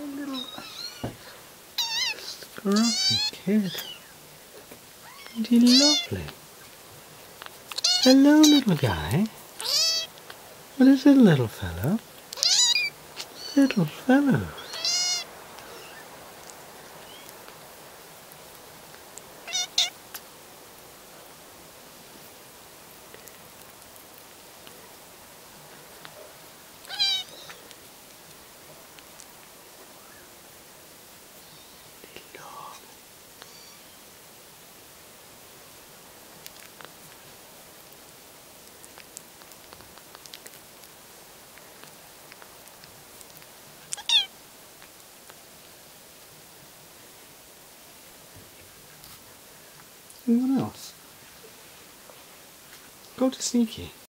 little scruffy kid. Isn't he lovely? Hello, little guy. What is it, little fellow? Little fellow. Anyone else? Go to Sneaky.